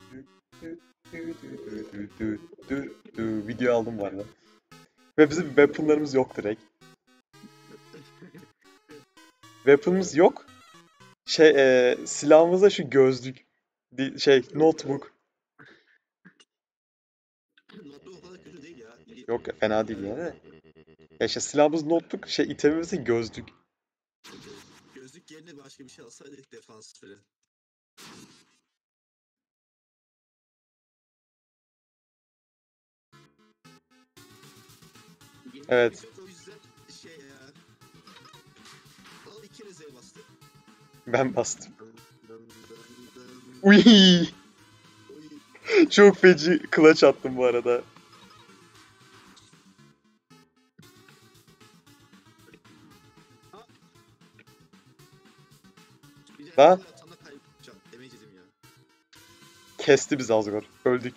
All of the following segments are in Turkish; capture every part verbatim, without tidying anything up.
Video aldım bu arada. Ve bizim weaponlarımız yok direkt. Weapon'ımız yok. Şey e, silahımızda şu gözlük. Şey notebook. Notebook o kadar kötü değil ya. Yok ya, fena değil yani. Ya işte silahımız notebook, şey itemimiz de gözlük. Gözlük yerine başka bir şey alsaydık defans falan. Evet. O yüzden şey ya. Al iki kere Z bastı. Ben bastım. Uy! Çok feci clutch attım bu arada. Ha? Kesti bizi Asgore. Öldük.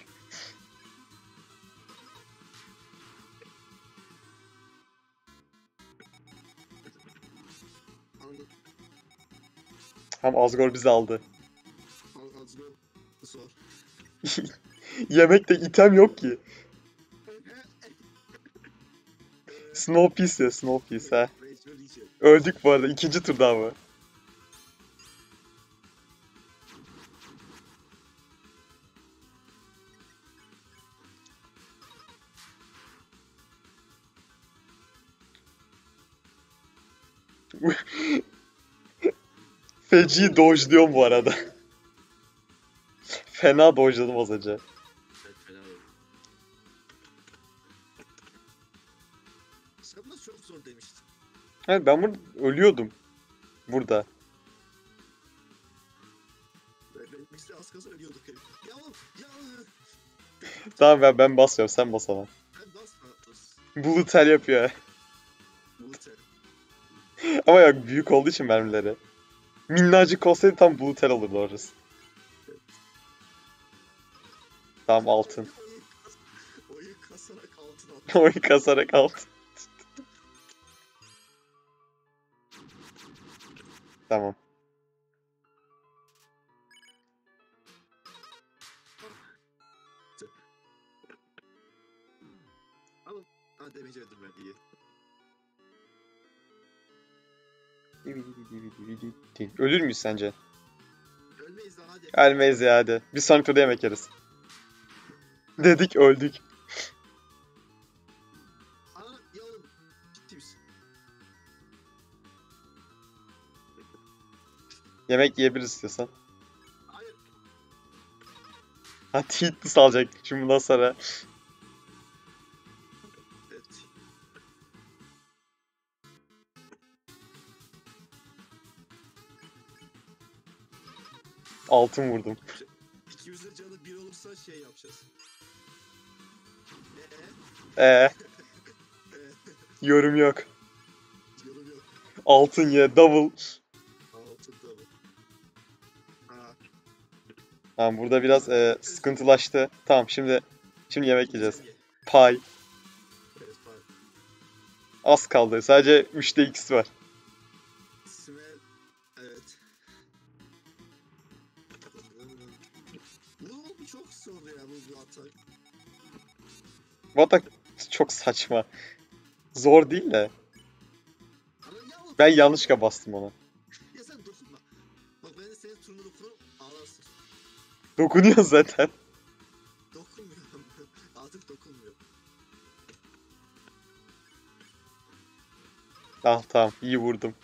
Hem Asgore bizi aldı. Yemekte item yok ki. Snow Piece ya, Snow Piece ha. Öldük bu arada, ikinci turda ama. Feci dojluyorum bu arada. Fena dojladım az önce. Sen buna çok zor demiştin. Evet, ben burada ölüyordum. Burada. Biz de az kalsın ölüyorduk. Ya ya. Tamam ben, ben basıyorum, sen bas ama. Ben basma. Bullet hell yapıyor. Ama ya büyük olduğu için mermileri. Minnacık olsaydı tam bullet hell olurdu orası. Tamam altın. Oyun kasarak altın Oyun kasarak altın. Tamam. Ha demeyecektim ben iyi. Ölür müyüz sence? Ölmeyiz daha hadi. Ölmeyiz ya hadi. Bir sonraki turda yemek yeriz. Dedik öldük. Aa ya oğlum. Ciddi misin? Yemek yiyebiliriz istiyorsan. Hayır. Hadi hitlis alacak şimdi bundan sonra. Evet. Altın vurdum. İkimizin canı bir olursa şey yapacağız. Eee? Ee, yorum yok. Yorum yok. Altın ye, double. Altın double. Ha. Tamam burada biraz e, sıkıntılaştı. Tamam şimdi şimdi yemek yiyeceğiz. Pay. Evet pay. Az kaldı. Sadece üçte ikisi var. Smell. Evet. Bu çok zor ya bu, bu atak. Bu atak çok saçma. Zor değil de. Ama ya o- Ben yanlışlıkla bastım ona. Ya sen dokunma. Bak ben de senin turnunu okurum ağlarsın. Dokunuyor zaten. Dokunmuyorum. Artık dokunmuyor. Ah tamam iyi vurdum.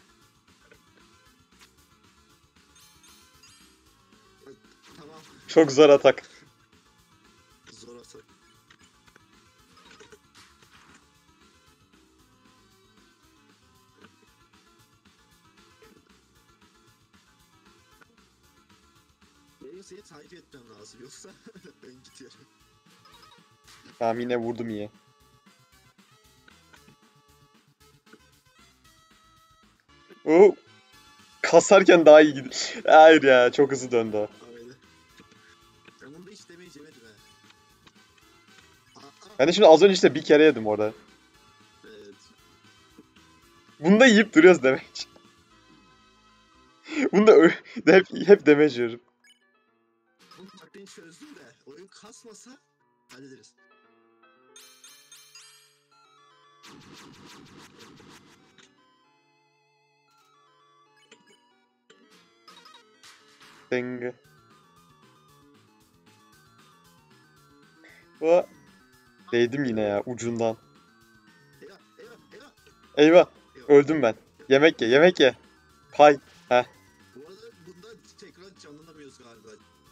Tamam. Çok zor atak. Zor atak. Benim seni takip etmem lazım yoksa ben gidiyorum. Tamam yine vurdum iyi. Oo. Kasarken daha iyi gidiyor. Hayır ya çok hızlı döndü o. Öyle. Ben bunu da hiç demeyi yemedim ha. Aa, aa. Ben de şimdi az önce işte bir kere yedim orada. Evet. Bunu da yiyip duruyoruz demek. Bunu da ö- hep, hep damage yiyorum. Bunu taktiğini çözdüm de oyun kasmasa hallederiz. Ding. Bu değdim yine ya ucundan. Eyvah eyvah eyvah. Eyvah, eyvah. öldüm ben. Yemek ye, yemek ye. Pay. Heh. Bu arada bunda tekrar canlanamıyoruz galiba.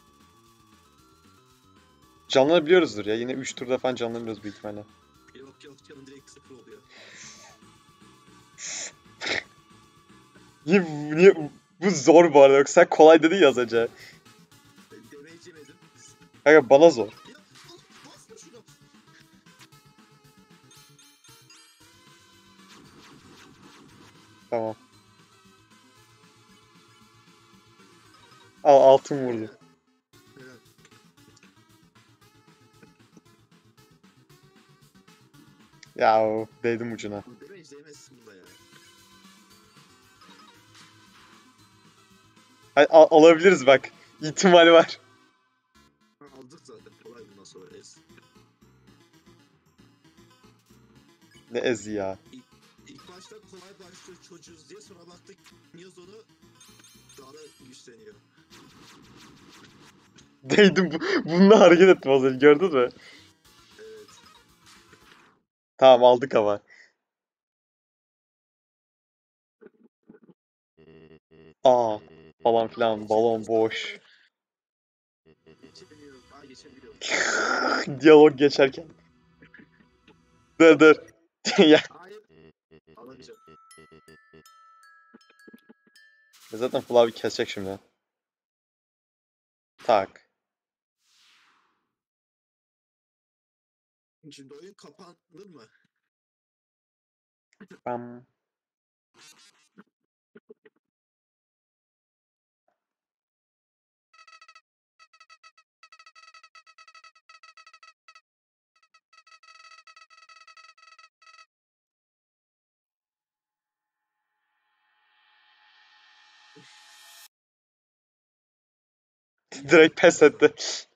Canlanabiliyoruzdur ya. Yine üç turda falan canlanabiliyoruz büyük ihtimalle. Yok yok canım direkt sıfır oluyor. Niye, niye, bu zor bu arada. Yoksa sen kolay dedin ya az önce. Damage yemedim. Kanka bana zor. Ya basma şuna. Tamam. Al altın vurdu. Evet. Ya of, değdim ucuna. Damage yemezsin bunda ya. Hadi, al- alabiliriz bak. İhtimali var. Ha, aldık zaten kolay bundan sonra ez. Ne ezi ya. İlk başta kolay başlıyor çocuğuz diye sonra baktık Niyozon'u daha da güçleniyor. Değdim. bu- Bununla hareket ettim az önce. Gördün mü? Evet. Tamam aldık ama. Aa falan filan. Balon boş. Geçebiliyorum. Aa geçebiliyorum. Diyalog geçerken. Dur dur. Ya Hayır. Alamayacağım. zaten Flavi kesecek şimdi. Tak. Şimdi oyun kapanır mı? Bam. Direkt pes etti.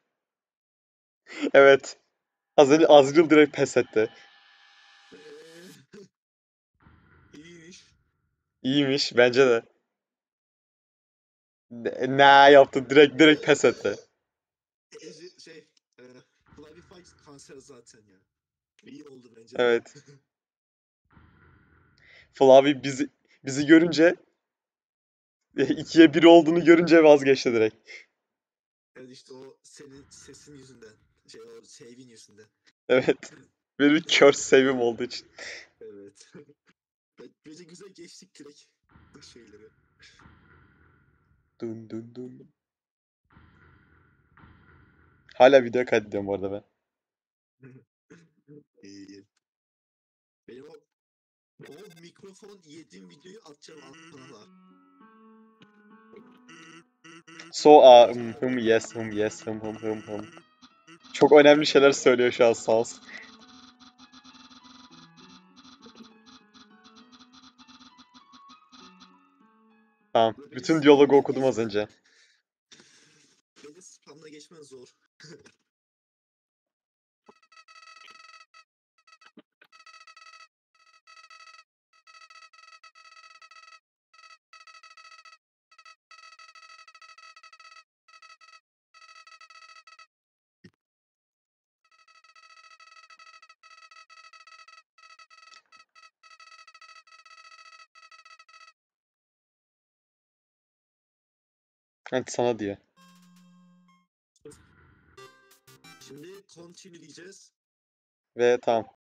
Evet. Az önce Azrail direkt pes etti. Eee, İyiymiş. İyiymiş bence de. Ne, ne yaptı? Direkt direkt pes etti. Ezi, şey, e, Flavie Fight kanser zaten ya. İyi oldu bence de. Evet. Flavi bizi bizi görünce ikiye bir olduğunu görünce vazgeçti direkt. Evet işte o senin sesin yüzünden. Şey o save'in yüzünden. Evet. Benim bir curse save'im olduğu için. Evet. Bence güzel geçtik direkt bu şeyleri. Dun dun dun. Hala video kaydediyorum bu arada ben. İyi. Benim o, o mikrofon yediğim videoyu atacağım altına. So a hım hım yes hım yes hım hım hım hım. Çok önemli şeyler söylüyor şu an sağ olsun. Tamam. Bütün diyalogu okudum az önce. Beni spamla geçmen zor. Hadi sana diyor. Şimdi continue diyeceğiz. Ve tamam.